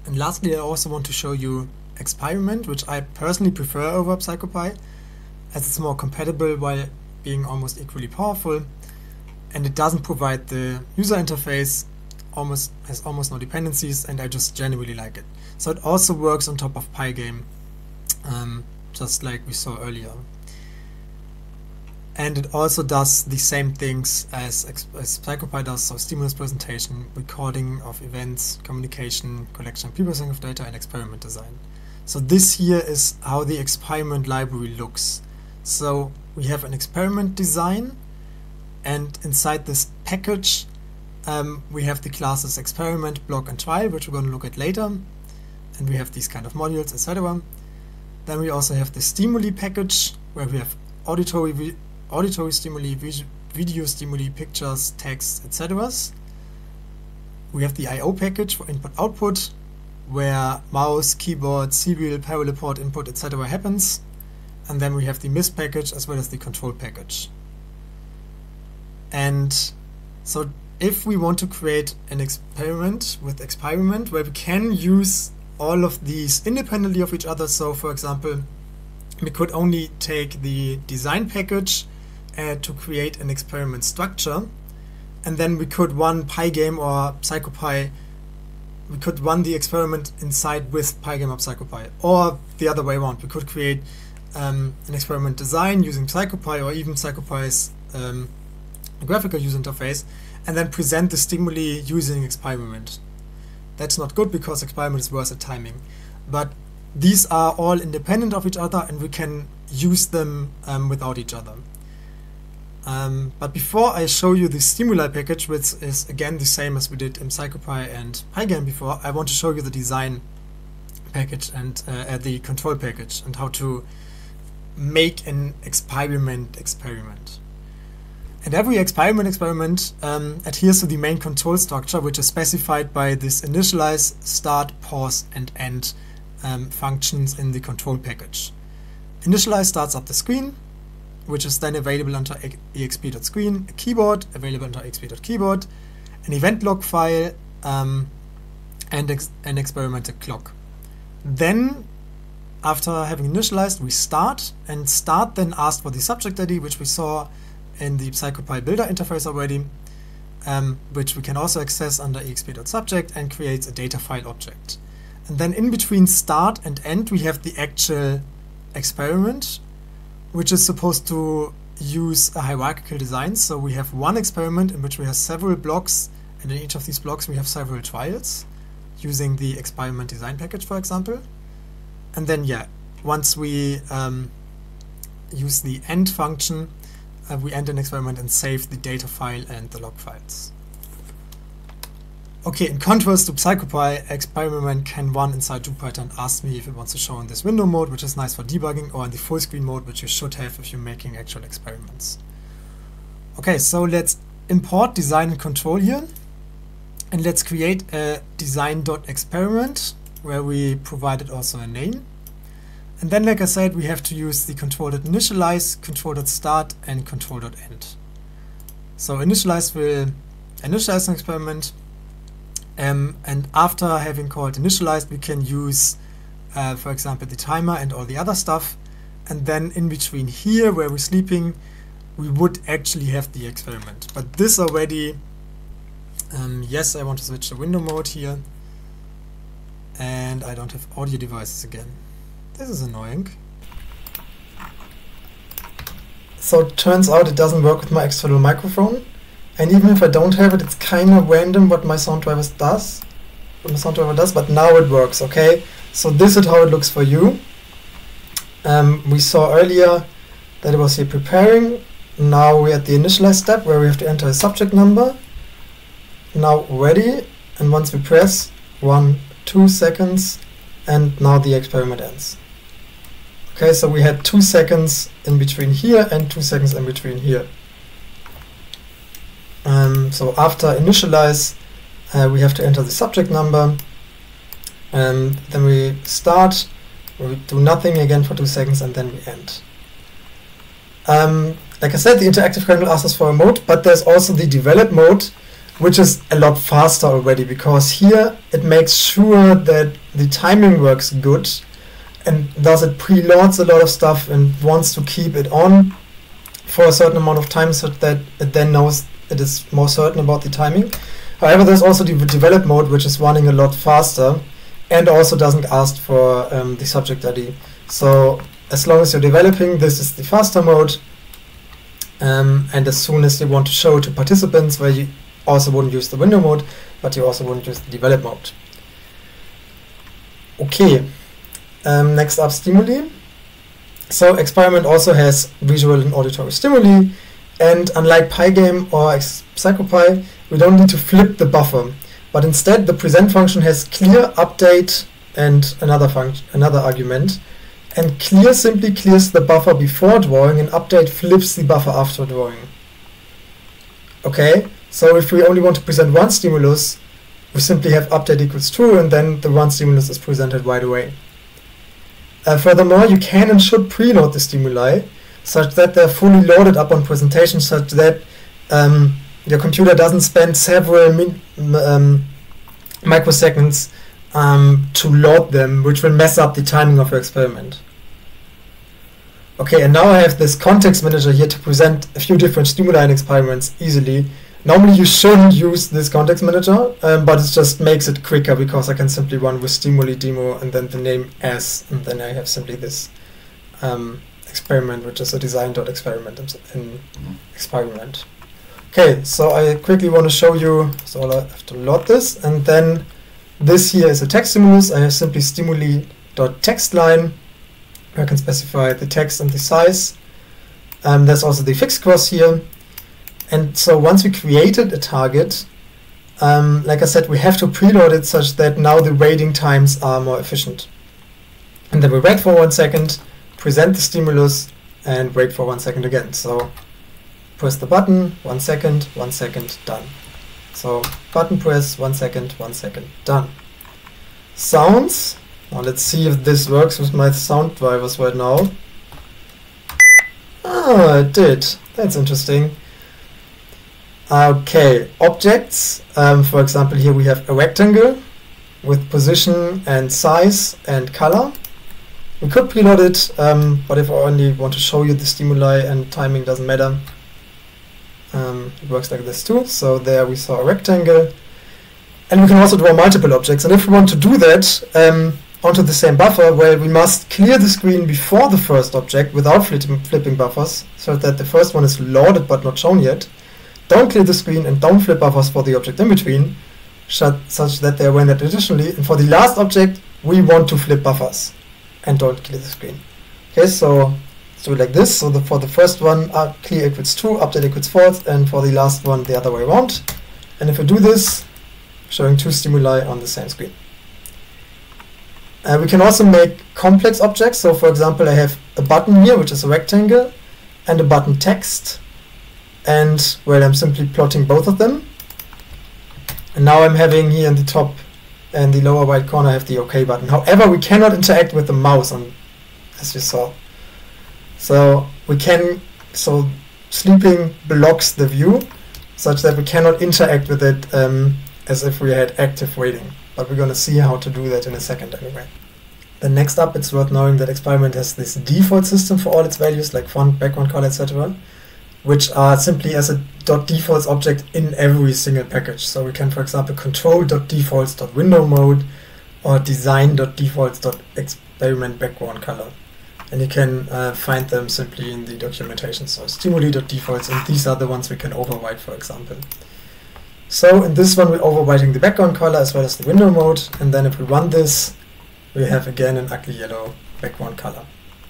And lastly, I also want to show you Experiment, which I personally prefer over PsychoPy, as it's more compatible while being almost equally powerful, and it doesn't provide the user interface, has almost no dependencies, and I just genuinely like it. So it also works on top of Pygame, just like we saw earlier. And it also does the same things as PsychoPy does, so stimulus presentation, recording of events, communication, collection, pre-processing of data, and experiment design. So this here is how the experiment library looks. So we have an experiment design, and inside this package we have the classes experiment, block, and trial, which we're going to look at later. And we have these kind of modules, etc. Then we also have the stimuli package, where we have auditory stimuli, video stimuli, pictures, text, etc. We have the I/O package for input-output, where mouse, keyboard, serial, parallel port input, etc. happens. And then we have the MIST package as well as the control package. And so if we want to create an experiment with Experiment where we can use all of these independently of each other, so for example, we could only take the design package to create an experiment structure, and then we could run Pygame or PsychoPy. We could run the experiment inside with Pygame or PsychoPy, or the other way around. We could create an experiment design using PsychoPy or even PsychoPy's graphical user interface, and then present the stimuli using Experiment. That's not good because Experiment is worse at timing. But these are all independent of each other, and we can use them without each other. But before I show you the stimuli package, which is again the same as we did in PsychoPy and Pygame before, I want to show you the design package and the control package and how to make an experiment. And every experiment adheres to the main control structure, which is specified by this initialize, start, pause, and end functions in the control package. Initialize starts up the screen, which is then available under exp.screen, a keyboard available under exp.keyboard, an event log file, and an experimental clock. Then, after having initialized, we start, and start then asks for the subject ID, which we saw in the PsychoPy builder interface already, which we can also access under exp.subject, and creates a data file object. And then in between start and end, we have the actual experiment, which is supposed to use a hierarchical design. So we have one experiment in which we have several blocks, and in each of these blocks we have several trials, using the experiment design package, for example. And then, yeah, once we use the end function, we end an experiment and save the data file and the log files. Okay, in contrast to PsychoPy, Experiment can run inside Jupyter and ask me if it wants to show in this window mode, which is nice for debugging, or in the full screen mode, which you should have if you're making actual experiments. Okay, so let's import design and control here, and let's create a design.experiment where we provided also a name. And then, like I said, we have to use the control.initialize, control.start, and control.end. So initialize will initialize an experiment, and after having called initialized, we can use, for example, the timer and all the other stuff. And then in between here, where we're sleeping, we would actually have the experiment. But this already, yes, I want to switch to window mode here, and I don't have audio devices again. This is annoying. So it turns out it doesn't work with my external microphone. And even if I don't have it, it's kind of random what my sound driver does. But now it works, okay? So this is how it looks for you. We saw earlier that it was here preparing. Now we're at the initialize step where we have to enter a subject number. Now ready, and once we press 1-2 seconds, and now the experiment ends. Okay, so we had 2 seconds in between here and 2 seconds in between here. So after initialize, we have to enter the subject number, and then we start, we do nothing again for 2 seconds, and then we end. Like I said, the interactive kernel asks us for a mode, but there's also the develop mode, which is a lot faster already, because here it makes sure that the timing works good, and thus it preloads a lot of stuff and wants to keep it on for a certain amount of time so that it then knows it is more certain about the timing. However, there's also the develop mode, which is running a lot faster and also doesn't ask for the subject ID. So as long as you're developing, this is the faster mode, and as soon as you want to show to participants, where you also wouldn't use the window mode, but you also wouldn't use the develop mode. Okay, next up, stimuli. So experiment also has visual and auditory stimuli, and unlike Pygame or PsychoPy, we don't need to flip the buffer, but instead the present function has clear, update, and another argument, and clear simply clears the buffer before drawing, and update flips the buffer after drawing. Okay, so if we only want to present one stimulus, we simply have update equals true, and then the one stimulus is presented right away. Furthermore, you can and should preload the stimuli such that they're fully loaded up on presentation, such that your computer doesn't spend several microseconds to load them, which will mess up the timing of your experiment. Okay, and now I have this context manager here to present a few different stimuli and experiments easily. Normally you shouldn't use this context manager, but it just makes it quicker because I can simply run with stimuli demo and then the name as, and then I have simply this experiment, which is a design.experiment in experiment. Okay, so I quickly want to show you, so I have to load this, and then this here is a text stimulus. I have simply stimuli.textLine. I can specify the text and the size. There's also the fixed cross here. And so once we created a target, like I said, we have to preload it such that now the waiting times are more efficient. And then we wait for 1 second, present the stimulus, and wait for 1 second again. So press the button, 1 second, 1 second, done. So button press, 1 second, done. Sounds. Now let's see if this works with my sound drivers right now. Ah, it did. That's interesting. Okay, objects. For example, here we have a rectangle with position and size and color. We could preload it, but if I only want to show you the stimuli and timing doesn't matter, it works like this too. So there we saw a rectangle. And we can also draw multiple objects. And if we want to do that onto the same buffer, well, we must clear the screen before the first object without flipping buffers, so that the first one is loaded but not shown yet. Don't clear the screen and don't flip buffers for the object in between, such that they are rendered additionally. And for the last object, we want to flip buffers and don't clear the screen. Okay, so let's do it like this. So for the first one, clear equals true, update equals false, and for the last one, the other way around. And if we do this, showing two stimuli on the same screen. We can also make complex objects. So for example, I have a button here, which is a rectangle, and a button text. And well, I'm simply plotting both of them. And now I'm having here in the top and the lower right corner, I have the OK button. However, we cannot interact with the mouse, as you saw. So sleeping blocks the view such that we cannot interact with it as if we had active waiting. But we're going to see how to do that in a second anyway. Then next up, it's worth knowing that Experiment has this default system for all its values, like font, background color, etc., which are simply as a .defaults object in every single package. So we can, for example, control.defaults.window mode or design.defaults.experiment background color. And you can find them simply in the documentation. So stimuli.defaults, and these are the ones we can override, for example. So in this one, we're overwriting the background color as well as the window mode. And then if we run this, we have again an ugly yellow background color.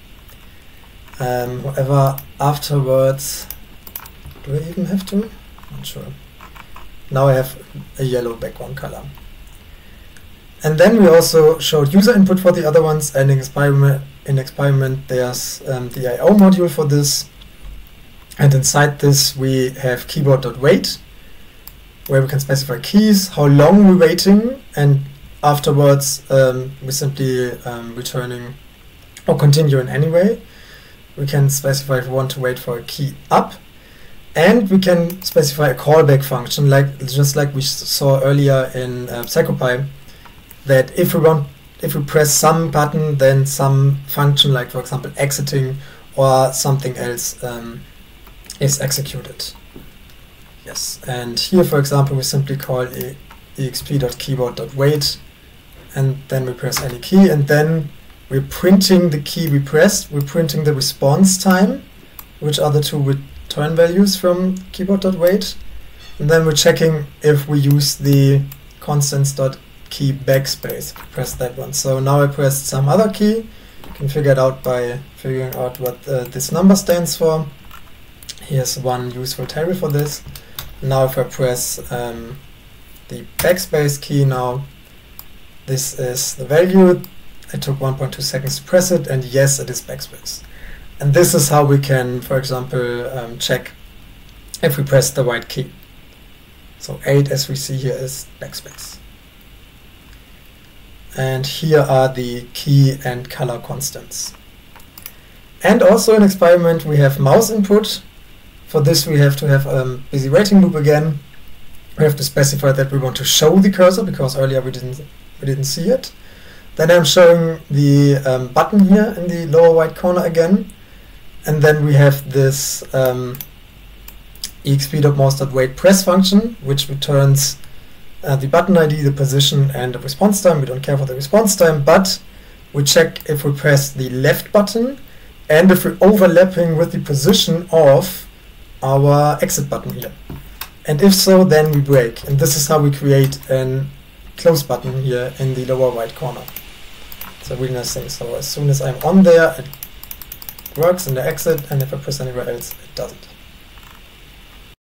However, afterwards, do I even have to? Not sure. Now I have a yellow background color. And then we also showed user input for the other ones, and in experiment there's the I/O module for this. And inside this we have keyboard.wait, where we can specify keys, how long we're waiting, and afterwards we're simply returning or continue in any way. We can specify if we want to wait for a key up. And we can specify a callback function, just like we saw earlier in PsychoPy, that if we press some button, then some function, like for example exiting or something else, is executed. Yes, and here for example we simply call exp.keyboard.wait, and then we press any key, and then we're printing the key we pressed, we're printing the response time, which are the two return values from keyboard.wait, and then we're checking if we use the constants.key backspace. Press that one. So now I pressed some other key. You can figure it out by figuring out what this number stands for. Here's one useful table for this. Now if I press the backspace key now, this is the value. It took 1.2 seconds to press it, and yes, it is backspace. And this is how we can, for example, check if we press the right key. So 8, as we see here, is backspace. And here are the key and color constants. And also in experiment we have mouse input. For this we have to have a busy waiting loop again. We have to specify that we want to show the cursor, because earlier we didn't see it. Then I'm showing the button here in the lower right corner again. And then we have this exp.mouse.wait press function, which returns the button ID, the position, and the response time. We don't care for the response time, but we check if we press the left button and if we're overlapping with the position of our exit button here. And if so, then we break. And this is how we create a close button here in the lower right corner. It's a really nice thing. So as soon as I'm on there, it works in the exit, and if I press anywhere else, it doesn't.